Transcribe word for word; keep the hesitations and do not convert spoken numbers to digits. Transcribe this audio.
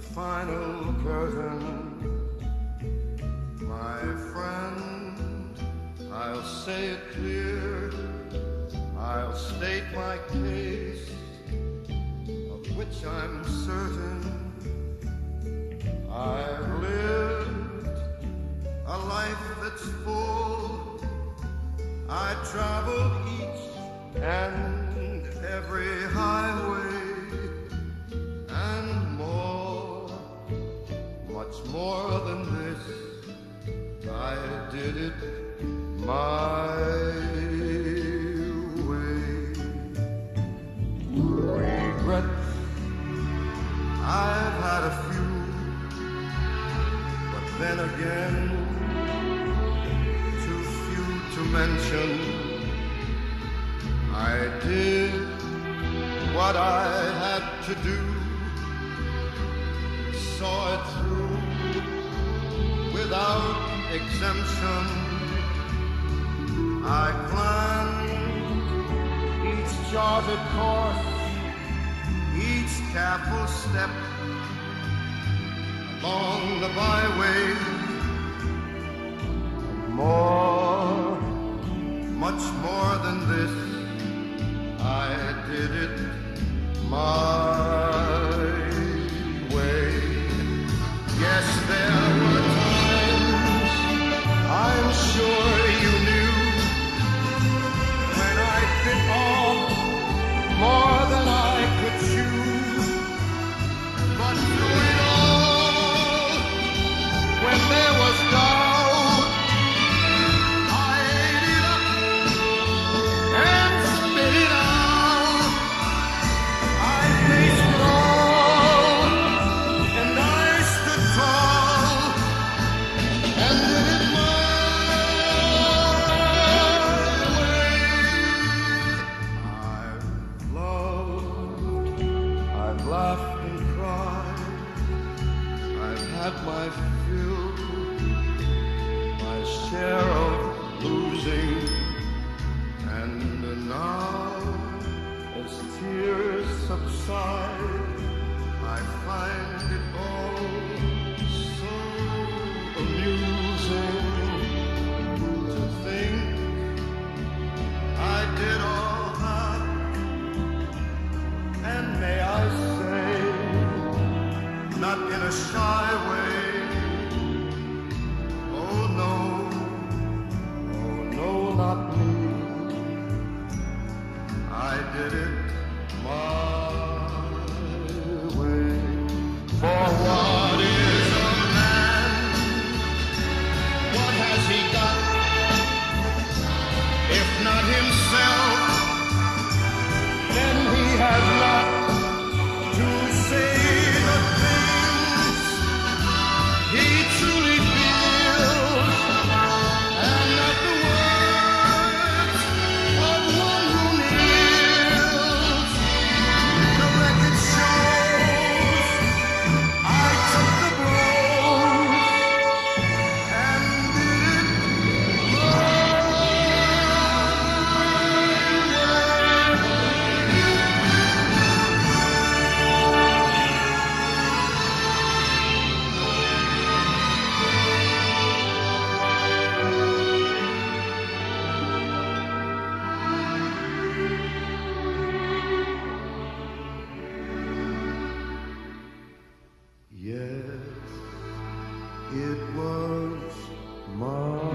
final curtain. My friend, I'll say it clear, I'll state my case, of which I'm certain. I've lived a life that's full. I traveled each and every highway and more, much more than this. I did it my way. Regrets, I've had a few, but then again, too few to mention. I did what I had to do, saw it through without exemption. I planned each charted course, each careful step along the byway. And more, much more than this, I did it my way. Yes, there were times, I'm sure you knew, when I bit off more than I could chew. But through it all, when there was doubt, I ate it up and spit it out. I faced it all, and I stood tall, and did it my way. I've loved, I've laughed and cried, I've had my fill, my share of losing, and now, as tears subside, I find it all so amusing to think I did all that, and may I say, not in a shy way. Oh no, oh no, not me. I did it my way. For what is a man? What has he got? If not himself, then he has not to say the things he truly feels, and not the words of one who kneels. The record shows I took the blows and did it my Yes, it was my